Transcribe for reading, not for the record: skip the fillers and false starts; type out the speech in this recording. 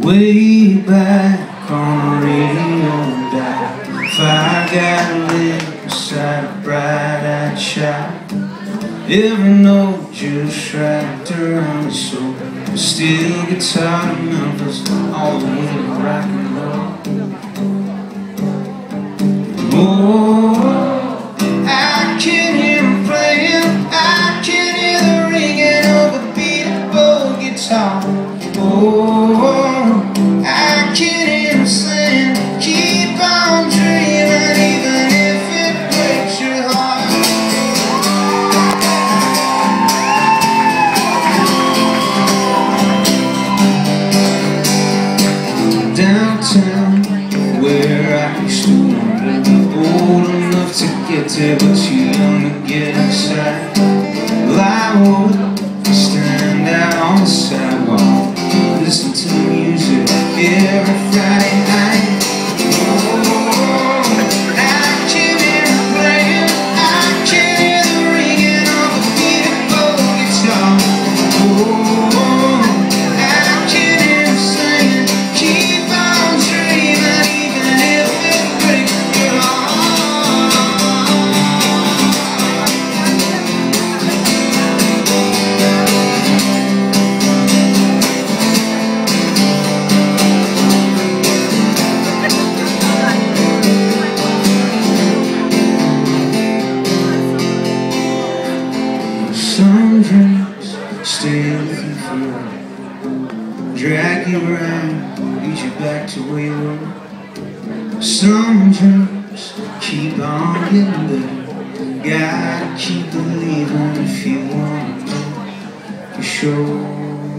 Way back on the radio dial, fire got lit beside a bright-eyed child. Every note just wrapped around his soul. But still guitar to Memphis, all the way to rock and roll. Oh, I can hear him playing, I can hear the ringing of a beatable guitar. Oh, I can hear him saying, keep on dreaming, even if it breaks your heart. Downtown, where I used to wander, old enough to get there, but too young to get inside. Well, I would stand out on the sidewalk, listen to music every Friday night. Oh, I can hear him playing, I can hear the ringing of a beatable guitar. Oh, I can hear him saying, keep on dreaming, even if it breaks your Some dreams stay with you forever, drag you around, lead you back to where you were. Some dreams keep on getting better, gotta keep believing if you want to know for sure.